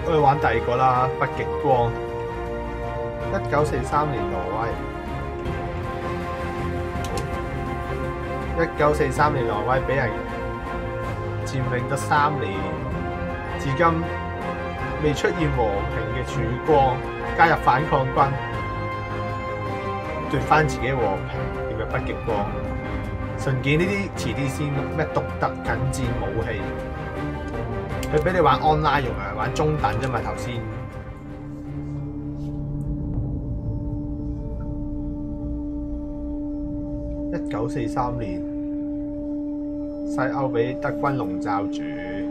我哋玩第二個啦，北極光。1943年挪威，1943年挪威俾人佔領咗3年，至今未出現和平嘅曙光。加入反抗軍，奪翻自己和平，叫做北極光。順件呢啲遲啲先，咩獨特近戰武器，佢俾你玩 online 用啊，玩中等啫嘛頭先。1943年，西歐俾德軍籠罩住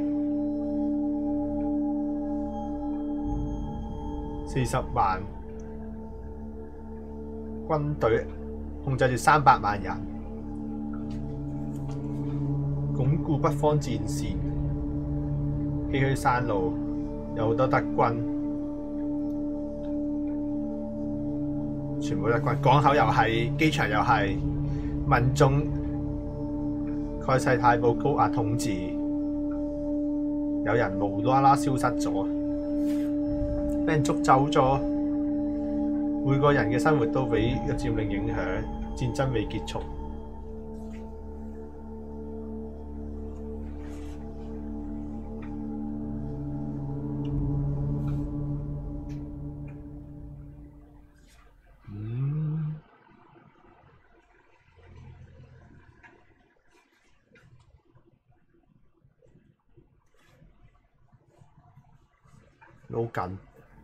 ，40萬軍隊控制住300萬人，鞏固北方戰線。崎嶇山路有好多德軍，全部德軍，港口又係，機場又係。民眾蓋世太保高壓統治，有人無啦啦消失咗，俾人捉走咗，每個人嘅生活都俾個佔領影響，戰爭未結束。撈緊。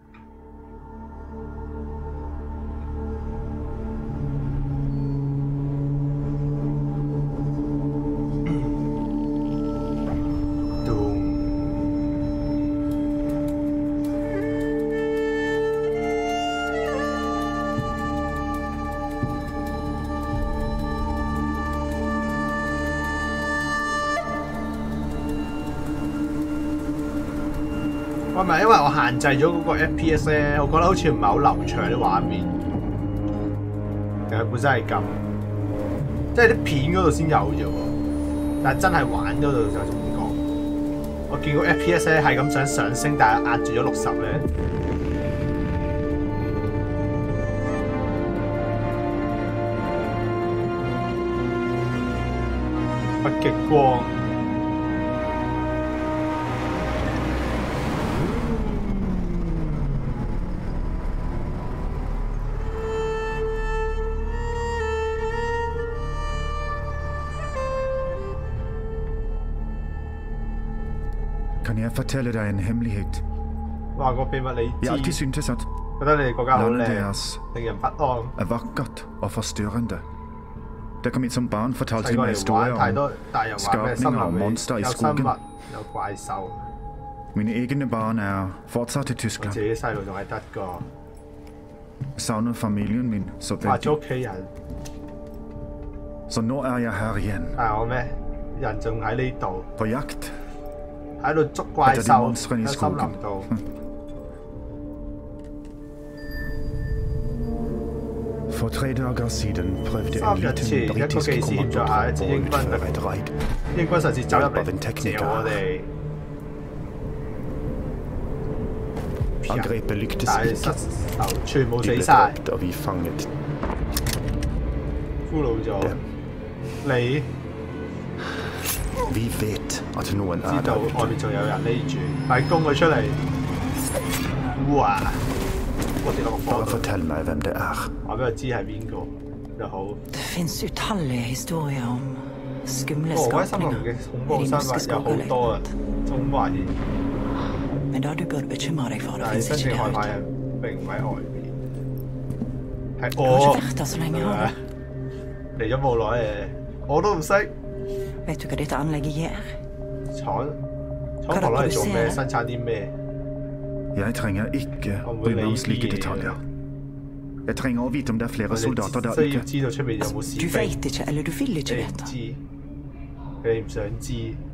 喂，唔係因為我限制咗嗰個 FPS 咧，我覺得好似唔係好流暢啲畫面。其實本身係咁，即係啲片嗰度先有啫喎，但係真係玩嗰度就點講？我見個 FPS 咧係咁想上升，但係壓住咗60咧。北極光。 Kan jeg fortelle deg en hemmelighet? 話個秘密你 Jeg 知， alltid syntes at 覺得你哋國家好 landet 靚， deres 令人不安。 er vakkert og forstyrrende. Da kom jeg som barn, fortalte 細 de 個 meg 嚟玩 historier 太 om 多大人話咩森 skapninger og 林 monstre 有 i 生物 skogen. 有怪獸。 Mine egne barn er fortsatt i 我 Tyskland. 自己細路仲喺德國， Savner familien min så 話咗 veldig. 屋企人， Så nå er jeg her igjen, 但係我咩人仲喺呢度， på jakt. 喺度捉怪 Etter de 獸 monstrene 喺 i 森林 skogen. 度。 For 3 dager siden prøvde 3 en 日前 liten 一個 britisk 技師就係一支 kommandotrupp å 英軍 utføre et raid. 英軍實時走入嚟嚼我哋， Angrepet lyktes 但係 ikke. 失頭全部 De 死 ble 晒， drept, og vi fanget 俘虜咗 dem. 你。 Vi vet at noen 知 er 道 der 外 ute. 面仲有人匿住，快攻佢出嚟！哇！我哋落個 Bare 火度， fortell meg hvem det er. 話俾我知係邊個就好。 Det fins utallige historier om skumle 挪威森林 skapninger 嘅恐 i 怖 de 生 norske 物有好 skoger. 多啊，中華人， Men da du burde bekymre deg for det, 但係 fins 真 ikke 正 der 害怕 ute. 人並唔喺外邊，係 Du har 我 ikke vært der så lenge, har du? 嚟咗冇耐誒，我都唔識 Vet du hva dette anlegget gjør? 廠房攞嚟做咩？生產啲咩？ Jeg trenger ikke bry meg om slike detaljer. Jeg trenger å vite om det er 我 flere 哋 soldater der 需要 ute. 知道出面有冇士 Du 兵。 vet ikke, eller du vil ikke 你唔 vite. 知，你唔想知。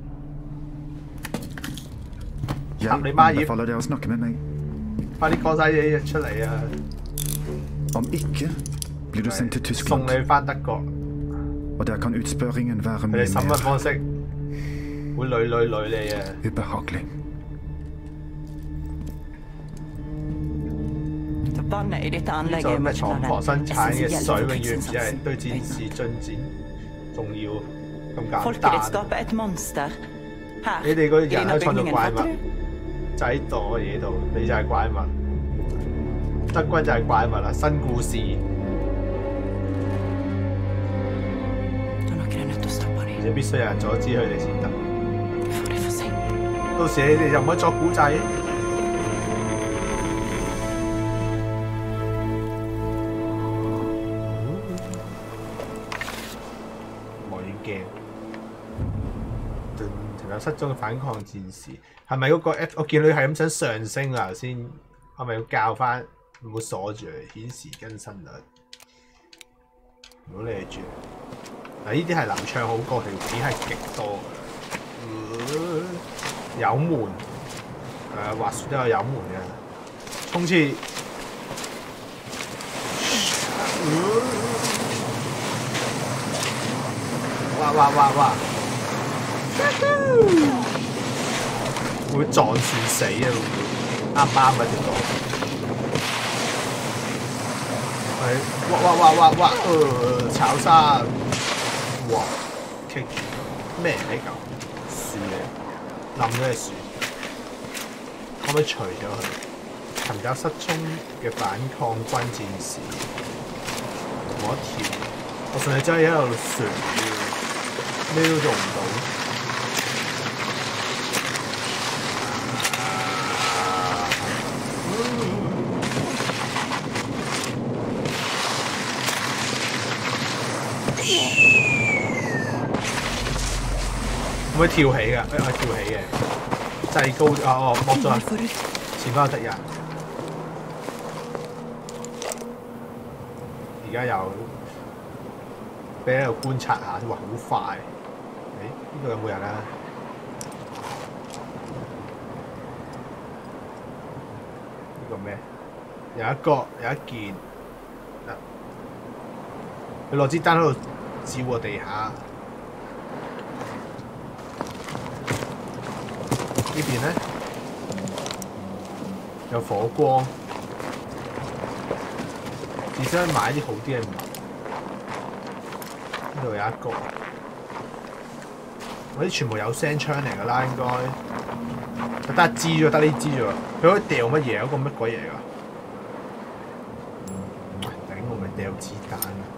Jeg Ham i meg. anbefaler dere å snakke med meg. 快啲講晒嘢出嚟啊！ Om ikke blir du sendt til 送 Tyskland, 你翻德國， og der kan utspørringen være 佢哋 mye 審問 mer 方式會累你啊！ ubehagelig. Vannet i dette 呢 anlegget 就 er 咩 mye 廠房 mer 生產嘅 essensielt 水， for 永遠唔止係 krigsinnsatsen. 對戰士進展重要咁簡 Folket ditt 單。 skaper et monster. Her, 你哋個 i 人可 denne 以創造 bygningen, 怪物 fatter，du? 就喺度嘅嘢度，你就係怪物。德軍就係怪物啦，新故事。 Da noen er nødt til å stoppe 而 dem. 且必須有人阻止佢哋先得。 Før det er for sent. 到時你哋就唔可以作古仔。望遠鏡，條友失蹤嘅反抗戰士，係咪嗰個 F？ 我見到佢係咁想上升啊！頭先係咪要校翻？唔好鎖住佢，顯示更新率。唔好理住。嗱，呢啲係流暢好過，條片係極多嘅。有門，滑雪都有油門嘅，衝刺。哇！會撞樹死啊！會啱唔啱啊？條路係哇！炒山！哇！棘住咩嚟㗎？樹嚟，冧咗隻樹，可唔可以除咗佢？尋找失蹤嘅反抗軍戰士，冇得跳。我上次真係喺度旋，咩都做唔到。可唔可以跳起㗎？可以跳起嘅，掣高剝咗，前方有敵人。而家又俾喺度觀察下，哇！好快。呢度有冇人啊？呢個咩？有一件。佢攞支燈喺度照個地下。呢邊咧有火光，至少買啲好啲嘅物。呢度有一個，嗰啲全部有聲槍嚟㗎啦，應該。得一支啫，得呢支啫。佢可以掉乜嘢？嗰個乜鬼嘢㗎？頂！我咪掉子彈。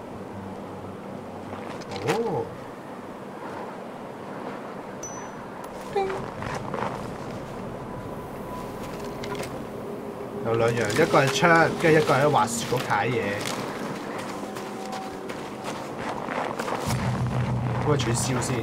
哦。有兩樣，一個係槍，跟住一個係滑雪嗰攤嘢。咁咪取消先。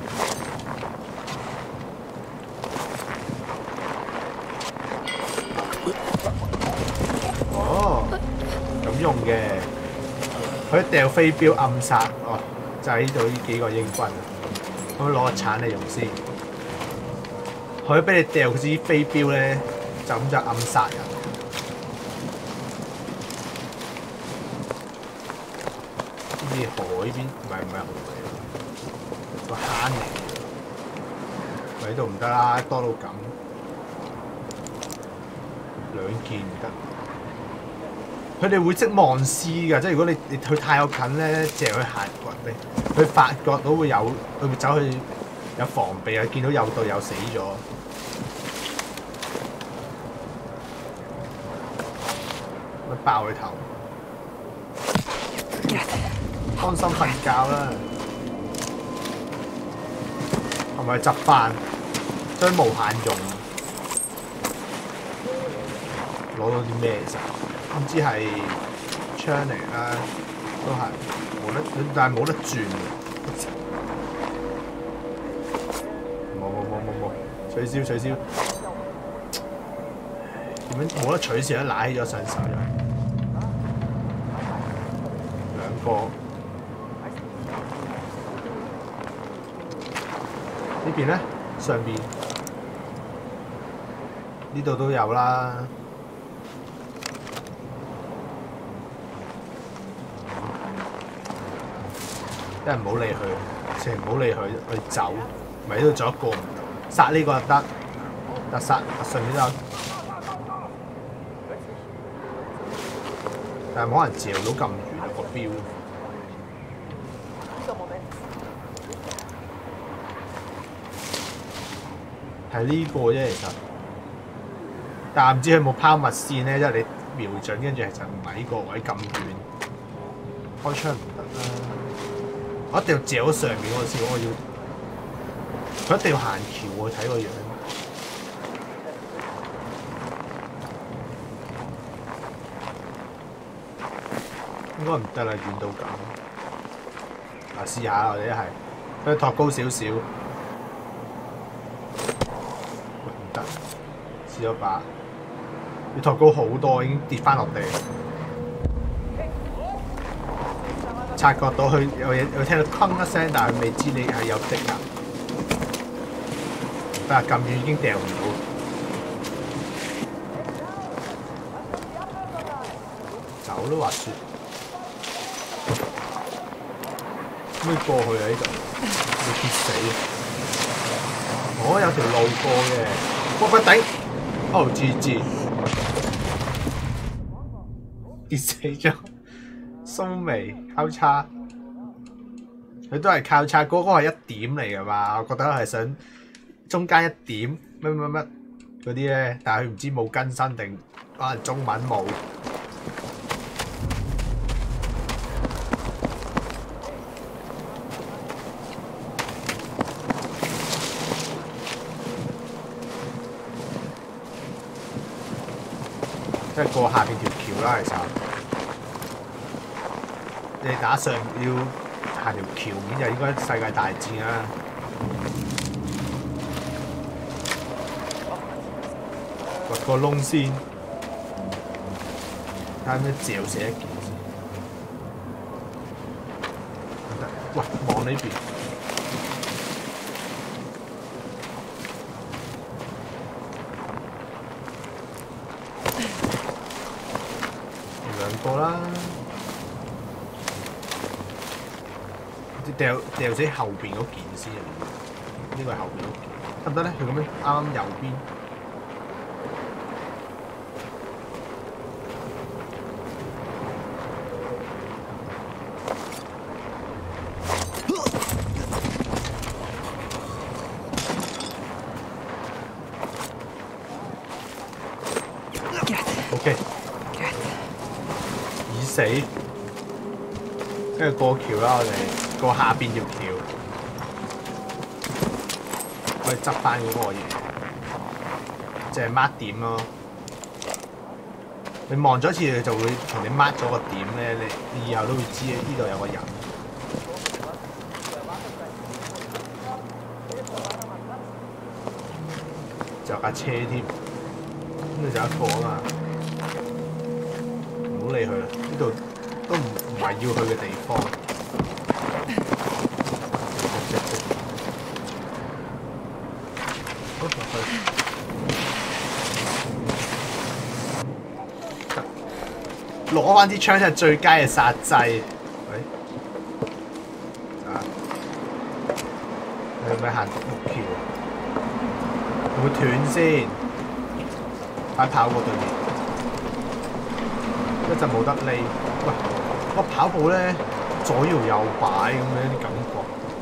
哦，咁用嘅，佢掉飛鏢暗殺，哦，就係呢度呢幾個英軍。咁攞個鏟嚟用先。佢俾你掉支飛鏢咧，就咁就暗殺人。呢啲海邊唔係河嚟，個坑嚟。喺度唔得啦，多到咁，兩件唔得。佢哋會識望屍㗎，即係如果你佢太有近咧，借佢行掘你，佢發覺到會有，佢會走去有防備啊！見到有隊友死咗。爆佢頭，安心瞓覺啦。係咪執飯？將無限用，攞到啲咩其實？唔知係槍嚟啦，都係冇得，但係冇得轉。冇，取消。點樣冇得取消？一攋起咗上手咗。呢邊咧，上邊呢度都有啦。一係唔好理佢，成唔好理佢，去走。咪呢度仲有一個唔到，殺呢個就得，得殺上面都有。 但係冇可能嚼到咁遠啊個標。係呢個啫，其實，但係唔知佢有冇拋物線咧，即係你瞄準，跟住其實唔係呢個位咁遠，開槍唔得啦。我一定要嚼上面嗰個先，我要佢一定要行橋喎，睇個樣。應該唔得啦，遠到咁。嗱，試下我哋一係，佢托高少少。試咗把，要托高好多，已經跌翻落地。察覺到佢有嘢，有聽到砰一聲，但係佢未知你係有敵人。但係咁遠已經掉唔到。走都滑雪，可以過去啊！呢度會跌死。我有條路過嘅，我不頂。哦，GG 跌死咗，蘇眉交叉，佢都係交叉，嗰個係一點嚟㗎嘛？我覺得係想中間一點乜乜乜嗰啲咧，但係佢唔知冇更新定可能中文冇。即係過下邊條橋啦，其實你打上要行條橋面就應該世界大戰啦。掘個窿先，睇下咩嚼死一件先。喂，望呢邊。個啦，掉死後邊嗰件先啊！呢個係後邊嗰件，得唔得咧？佢咁樣啱啱右邊，OK。死，跟住過橋啦！我哋過下邊條橋，可以執翻嗰個嘢，淨係 mark 點咯。你望咗一次，佢就會同你 mark 咗個點咧，你以後都會知呢度有個人。就架車添，呢度就一個啊嘛。唔好理佢啦，呢度都唔係要去嘅地方。攞翻支槍先係最佳嘅殺劑。喂，你係咪行獨木橋？會斷先，快跑過對面。一陣冇得匿，喂！我跑步咧左搖右擺咁樣啲感覺，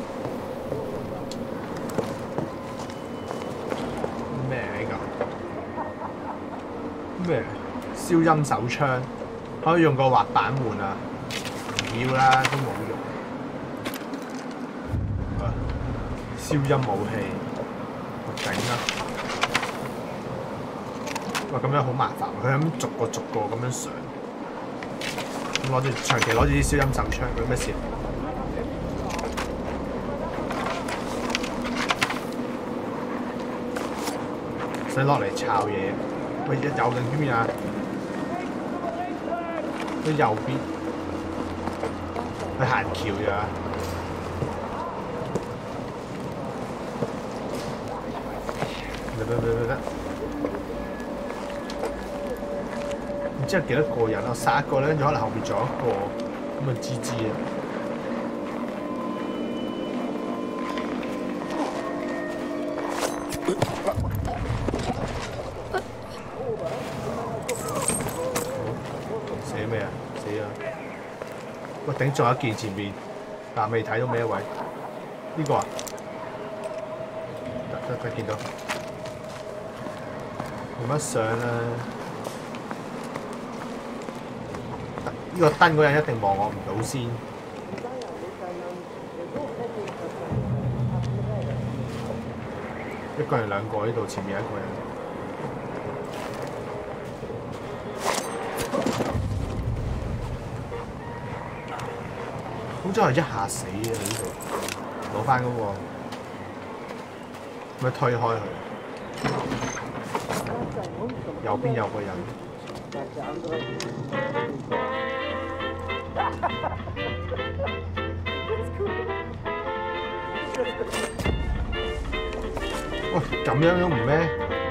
咩嚟㗎？咩？消音手槍可以用個滑板換啊？唔要啦，都冇用。消音武器，我頂啦！喂，咁樣好麻煩，佢咁逐個咁樣上。長期攞住啲消音手槍，佢咩事？使落嚟抄嘢。喂，右定邊邊啊？佢右邊，佢行橋咋？得。唔知有幾多個人啊？殺一個咧，跟住可能後面仲有一個，咁啊GG啊！死未啊？死喂，頂仲有一件前面，但未睇到咩位？呢個啊，得見到，冇乜相啦。呢個燈嗰人一定望我唔到先。一個人兩個呢度，前面一個人。好似係一下死啊！呢度攞翻嗰個，咪推開佢。右邊有個人。喂，咁樣都唔咩？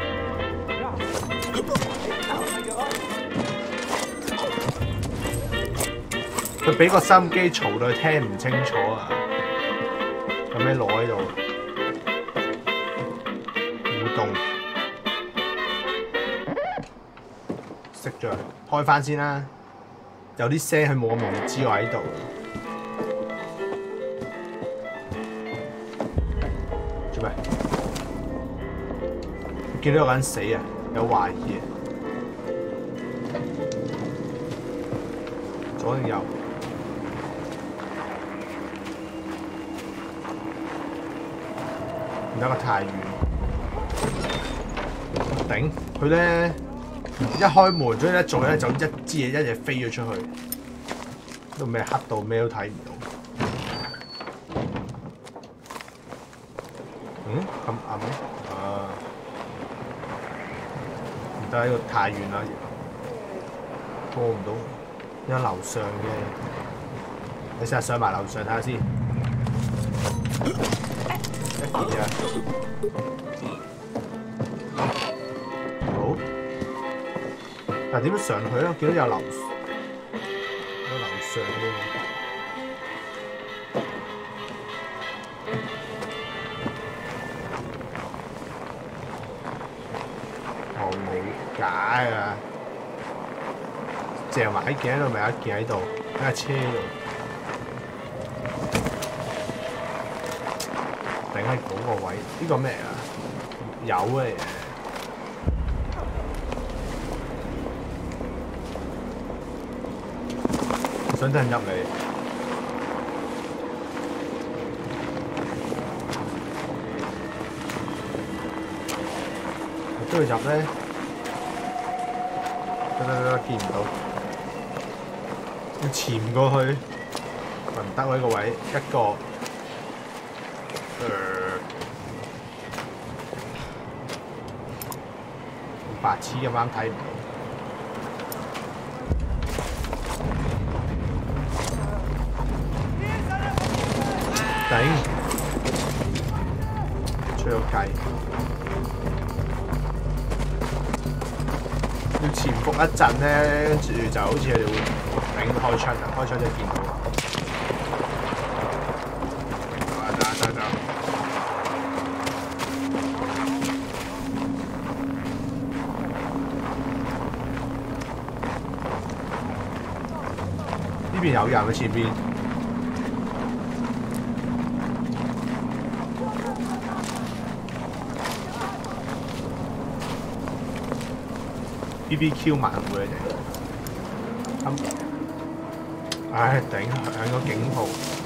佢俾個收音機嘈到佢聽唔清楚啊！有咩攞喺度？互動，熄咗佢，開翻先啦。有啲聲佢冇咁容易知我喺度。做咩？見到有個人死啊！有懷疑啊！左定右？唔得，個太遠。頂！佢咧一開門，所以一做咧就一支嘢一嘢飛咗出去，都咩黑到咩都睇唔到。咁暗咩？啊！唔得，呢個太遠啦，過唔到。有樓上嘅，你試下上埋樓上睇下先。一件啫。好。但係點樣上去咧？我見到有樓上嘅。冇假㗎。掟埋一件喺度，咪有一件喺度，喺架車度。頂喺嗰個位，呢個咩啊？有嘅。想等人入嚟。都要入咧？得，見唔到。要潛過去，唔得喎呢個位，一個，白痴咁啱睇唔到。頂，出咗計，要潛伏一陣咧，跟住就好似佢哋會。頂開槍啊！開槍就見到。走。呢邊有人喺前邊。BBQ 晚會嚟。唉，頂！響個警號。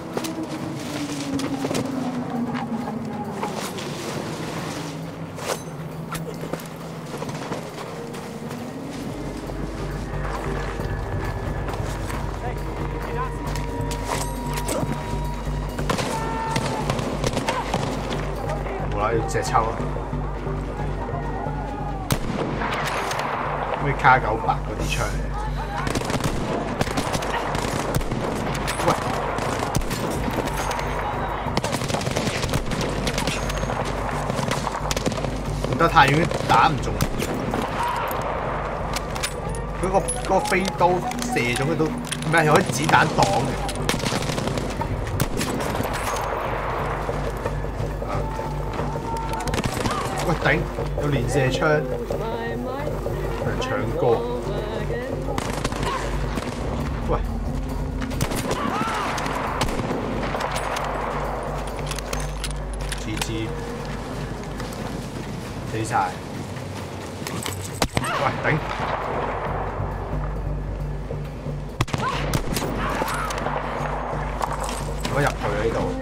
冇啦，要隻抽啊！咩K98嗰啲槍嚟？得太遠打唔中，嗰個飛刀射咗佢都唔係可以子彈擋嘅。喂頂！有連射槍，有人搶歌。喂， 晒。喂，頂！我入去啊呢度。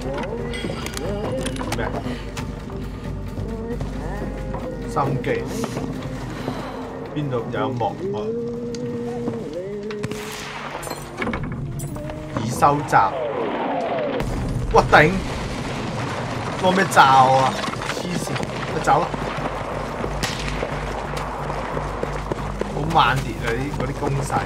咩？心機。邊度有幕啊？已收集。哇頂！攞咩罩啊？黐線！咪走啦！好慢烈啊！嗰啲攻勢。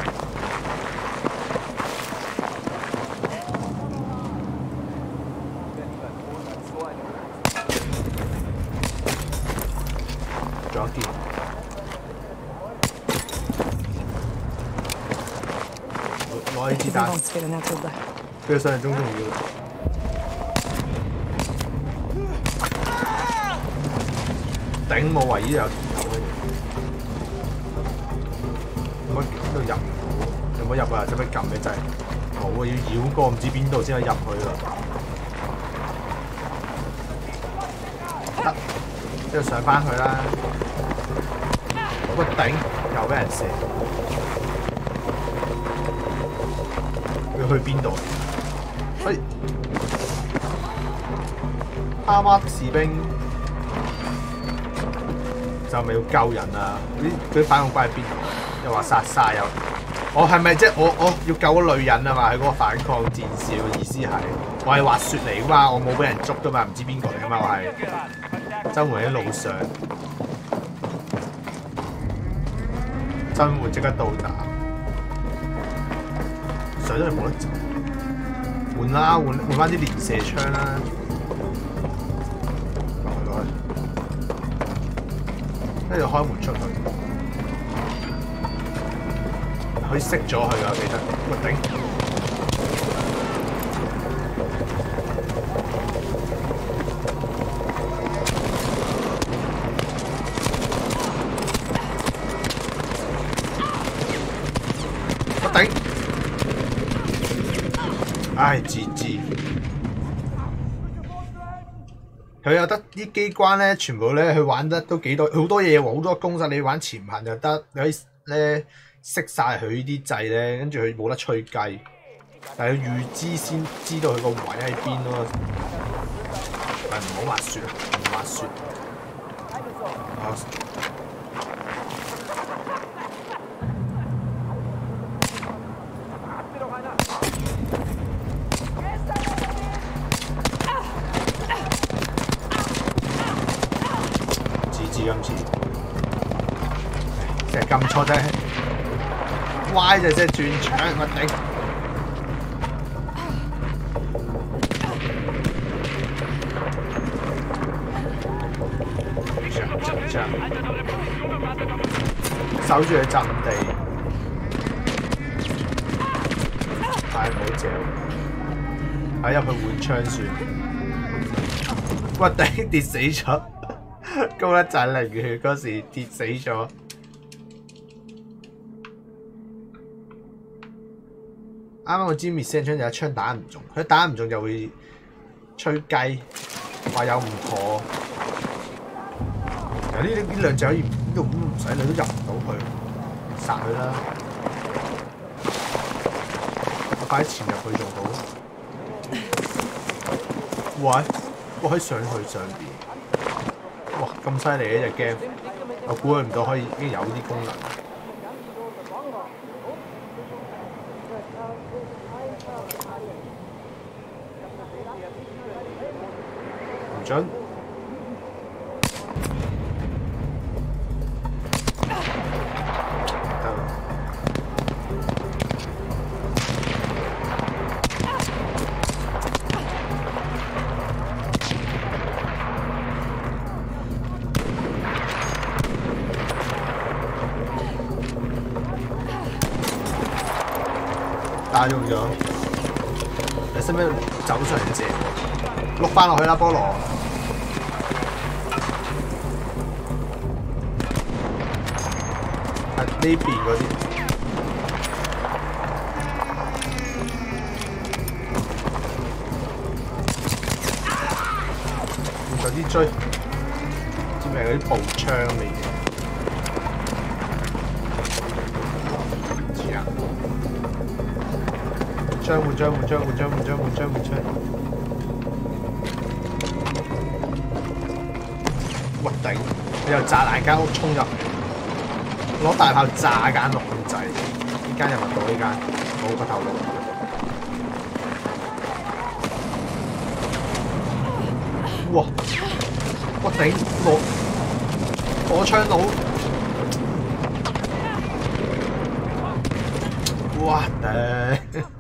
仲有件。攞呢支彈。比想象中重要。頂冇圍依度有條友嘅，點解呢度入唔到？有冇入啊？使唔使撳嘅掣？冇啊！要繞過唔知邊度先可以入去啦。得，之後上翻去啦。個頂又俾人射，要去邊度？喂，哈馬士兵。就咪要救人啊！嗰啲反恐軍喺邊度？又話殺晒又，我係咪即係我要救個女人啊嘛？佢嗰個反抗戰士嘅意思係，我係滑雪嚟噶嘛，我冇俾人捉噶嘛，唔知邊個嚟噶嘛，我係周圍喺路上，真會即刻到達，上咗去冇得走，換啦，換翻啲連射槍啦。跟住開門出去，可以熄咗佢㗎，記得。我頂！我頂！唉，GG。佢有得啲機關咧，全部咧佢玩得都幾多好多嘢喎，好多攻勢你玩潛行就得，你可以咧熄晒佢呢啲掣咧，跟住佢冇得吹雞，但係要預知先知道佢個位喺邊咯。但係唔好滑雪啊，唔滑雪。今次成日撳錯啫 ，Y 就即係轉槍，我頂！守住佢陣地，係唔好嚼，喺入去換槍算。我頂跌死咗！高一陣零血嗰時跌死咗，啱啱我知滅聲槍有一槍打唔中，佢打唔中就會吹雞，話有唔妥。呢兩隻可以呢度唔使你都入唔到去，殺佢啦！我快啲潛入去仲好。喂，我可以上去上邊。哇！咁犀利嘅隻 game，我估佢唔到可以已經有呢啲功能。唔準。打中咗，你使唔使走上嚟借？碌翻落去啦，菠蘿。係呢邊嗰啲。有啲追，知咩？ 係嗰啲步槍嚟嘅。唔知啊！換槍！喂頂！你又炸爛間屋衝入嚟，攞大炮炸間屋咁滯。呢間入唔到呢間，冇個頭路。哇！我頂火槍佬！哇頂！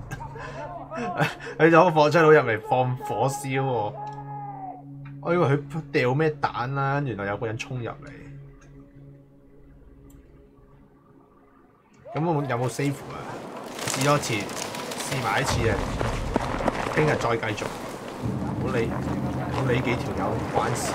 佢有個火槍佬入嚟放火燒喎，我以為佢掉咩彈啦，原來有個人衝入嚟。咁有冇 save 啊？試多次，試埋一次啊！聽日再繼續，唔好理幾條友唔關事。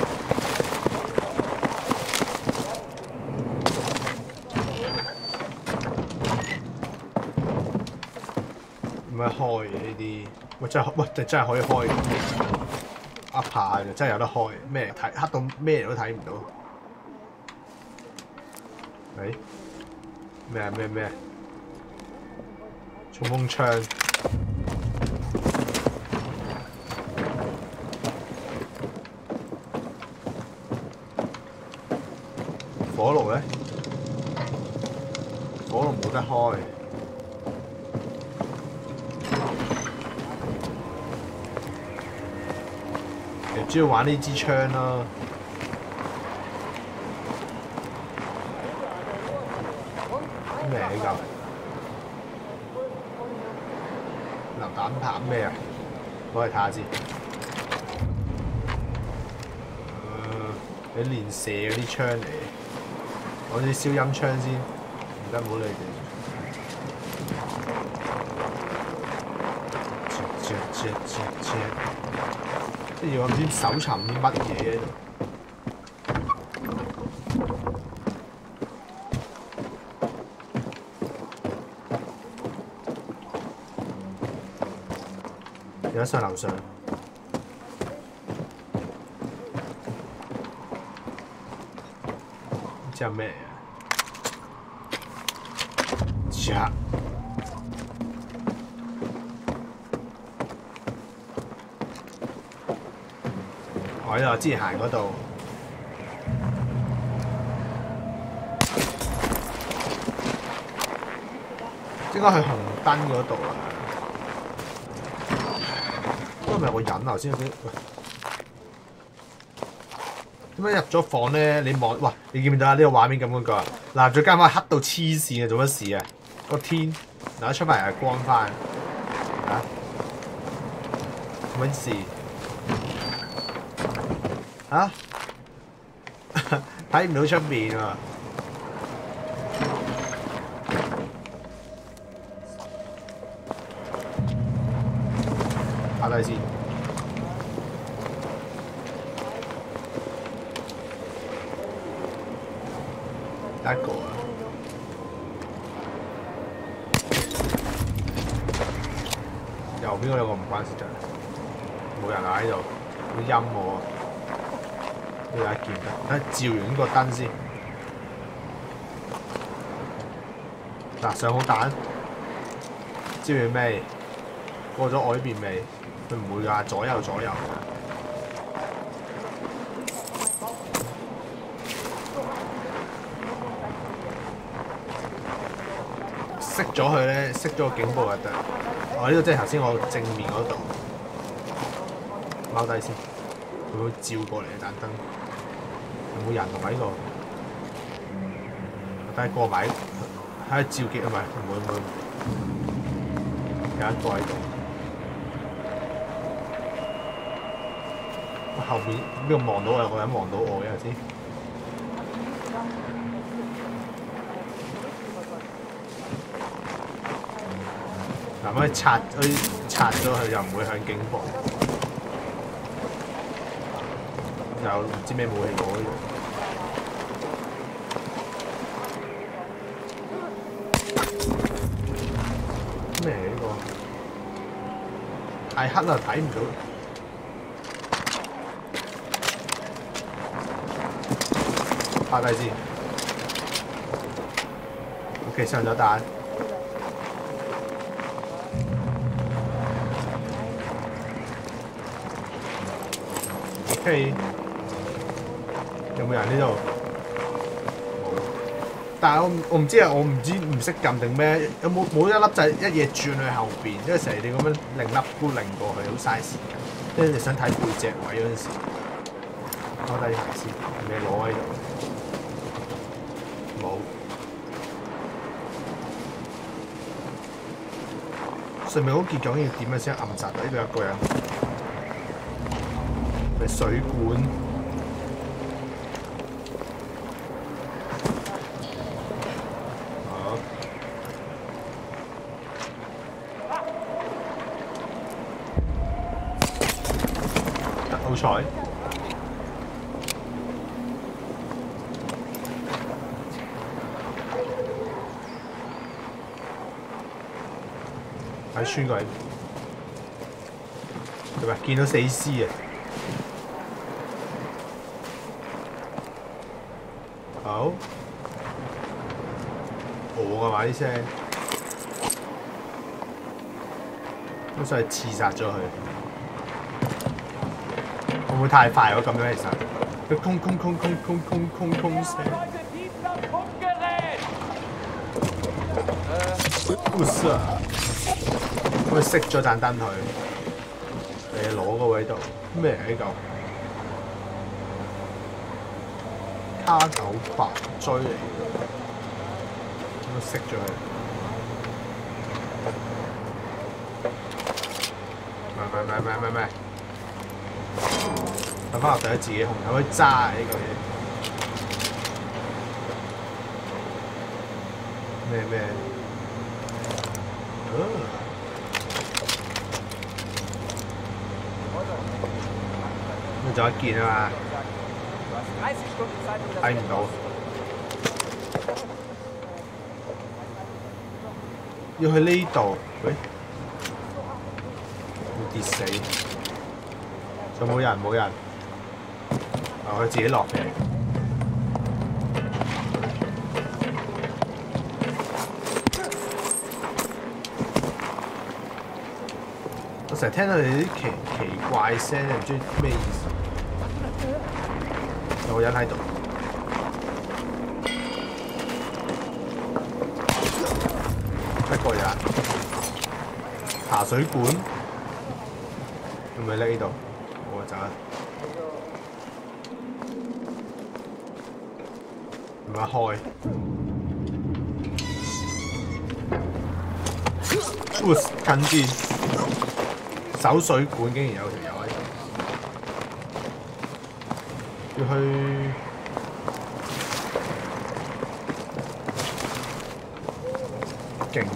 唔係開嘅呢啲，喂真係可以開嘅，up 下嘅真係有得開，咩睇黑到咩都睇唔到。誒咩？衝鋒槍。火爐咧，火爐冇得開。主要玩呢支槍啦。咩嚟㗎？榴彈拍咩啊？攞嚟睇下先。你練射嗰啲槍嚟，攞啲消音槍先，唔得唔好理佢。即係要我唔知搜尋啲乜嘢喺度。有得上樓上。之後咩啊？呀！我呢度之前行嗰度，應該去紅燈嗰度啊！都係咪有個人頭先嗰啲？點解入咗房咧？你望，哇！你見唔見到啊？呢個畫面咁嗰個啊！嗱，再加埋黑到黐線啊！做乜事啊？個天嗱一出埋又光翻啊！乜事？啊！睇唔到出面啊！打低先。一個啊！右邊嗰兩個唔關事啫，冇人啊喺度，好陰我啊！呢度一件啊，睇照完個燈先。嗱，上好彈，照完未？過咗我呢邊未？佢唔會㗎，左右㗎。熄咗佢咧，熄咗個警報就得。我呢度即係頭先我正面嗰度，踎低先，佢會照過嚟嘅盞燈。有冇人同喺度？睇下過埋，睇下照極啊咪，唔會。有一個喺度。後邊邊個望到我？有個人望到我嘅先。嗱，可以拆咗佢，又唔會向警報。又唔知咩武器攞呢度。咩嚟呢個？太黑啦，睇唔到。 趴低先。OK， 上咗彈。OK， 有冇人呢度？冇。但係我唔知啊，我唔知唔識撳定咩？有冇一粒掣一嘢轉去後邊？因為成日你咁樣擰粒菇擰過去，好嘥時間。即係你想睇背脊位嗰陣時，拖低鞋先，未攞喺度。冇。上面嗰件究竟要點樣先暗殺到？呢度有個人。咪水管。好彩。睇穿佢，對吧？見到死屍啊！好，我㗎嘛啲聲，咁所以刺殺咗佢。會唔會太快喎？咁樣其實，佢空聲。唔係啊！咁佢熄咗盞燈佢，你攞個位度咩嚟呢嚿？K98追嚟嘅，咁熄咗佢。唔係。等翻落底自己控，可以揸呢個嘢。咩？咁仲有一件啊嘛，睇唔到。要去呢度，喂，會跌死。仲冇人？佢自己落嘅。我成日聽到你啲奇怪聲，唔知咩意思。有個人喺度。一個人。爬水管。係咪呢度？我走啦。唔係開，近戰手水管竟然有條友喺度，要去勁遠。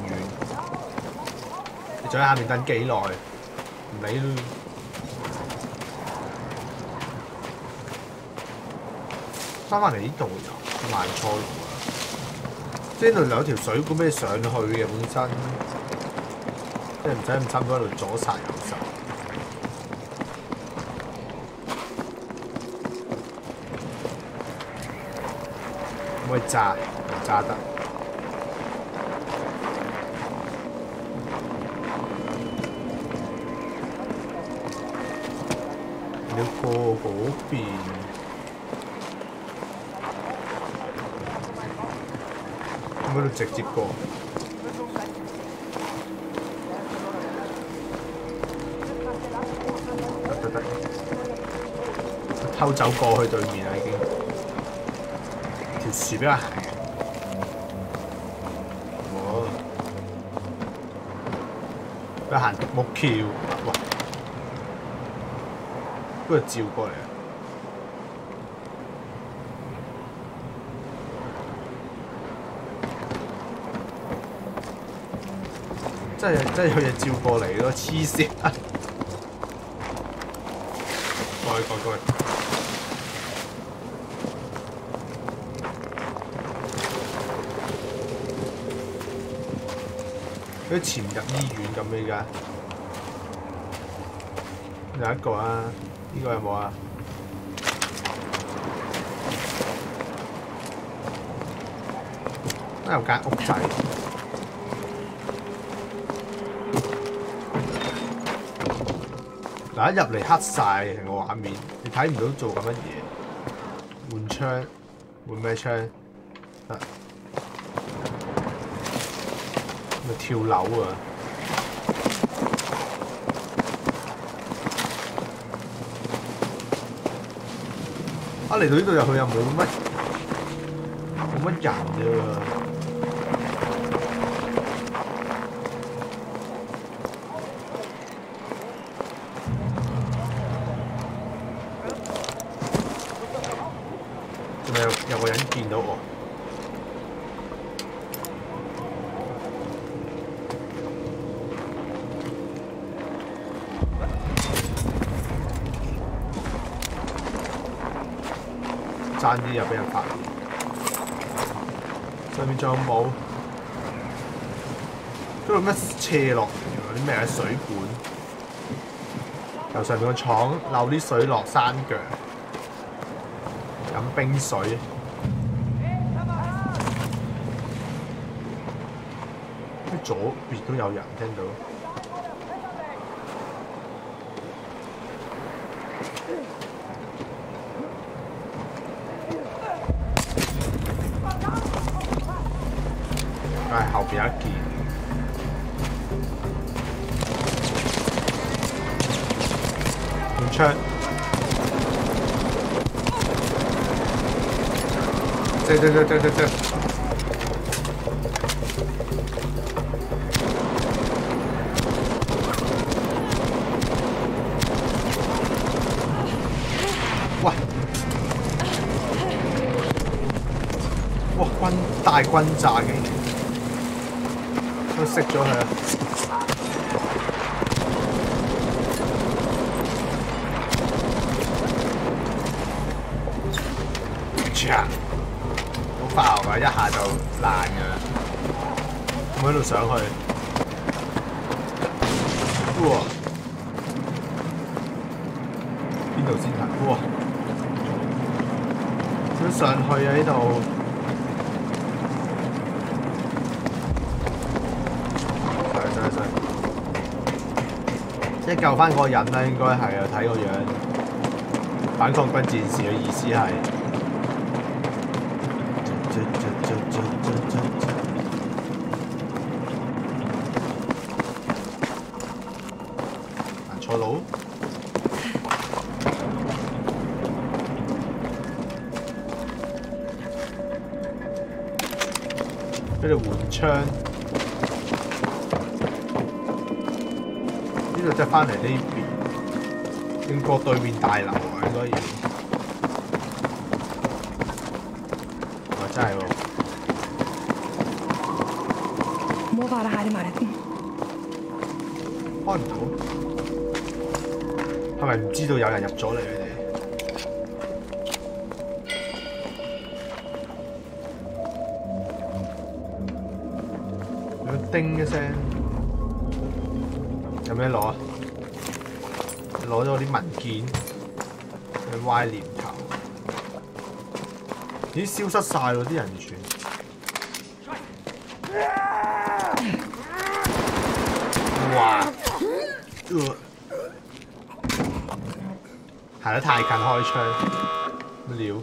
你仲喺下面等幾耐？唔理啦。翻返嚟呢度又賣錯路啊！即係呢度有條水管俾你上去嘅本身，即係唔使咁差唔多喺度左殺右殺。可唔可以揸？揸得。你要過嗰邊。嗰度直接過，得，偷走過去對面啦已經，條樹俾我行嘅，俾我行獨木橋，哇！不過照過嚟啊！真係有嘢照過嚟咯，黐線！過去。佢潛入醫院咁嘅而家，有一個啊，呢個有冇啊？ 有間屋仔。嗱，一入嚟黑晒成個畫面，你睇唔到做緊乜嘢。換槍，換咩槍？得。咪跳樓啊！嚟到呢度入去又冇乜人啫喎。仲有個人見到我。爭啲又俾人發現，上面仲有冇？嗰度乜斜落嚟？啲咩係水管？由上面個廠漏啲水落山腳，飲冰水。左邊都有人聽到。後邊有一件，換槍，啫！喂！哇！大轟炸嘅。都熄咗佢啊！好爆啊！一下就爛㗎啦！我喺度上去，哇！邊度先睇？哇！點上去啊？呢度？即係救翻嗰個人啦，應該係啊！睇個樣，反抗軍戰士嘅意思係，行錯路，跟住換槍。呢度即係翻嚟呢邊，經過對面大樓啊，應該要。哇！真係喎。 må være her i nærheten。 開唔到，係咪唔知道有人入咗嚟？佢哋有叮一聲。有咩攞啊？攞咗啲文件，去歪念頭。咦，消失晒喎啲人全。哇！行得太近開槍，乜料？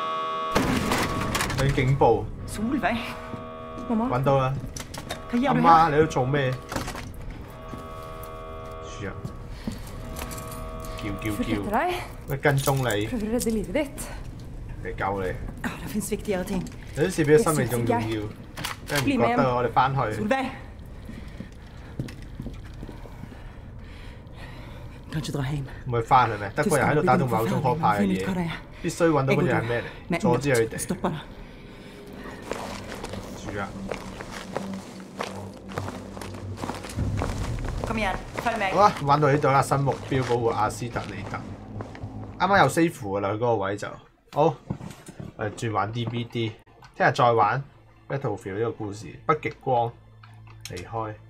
有警報。揾到啦！阿媽，你喺度做咩？叫，咩跟蹤你？嚟救你。有啲事比生命仲重要，真係唔覺得我哋翻去。唔係翻去咩？德國人喺度打到某種可怕嘅嘢，必須揾到嗰樣係咩嚟，阻止佢哋。住啊！好啦，玩到呢度啦，新目標保護阿斯特里特。啱啱有 save 㗎啦，佢嗰個位就好。我哋轉玩 DVD，聽日再玩 Battlefield 呢個故事。北極光離開。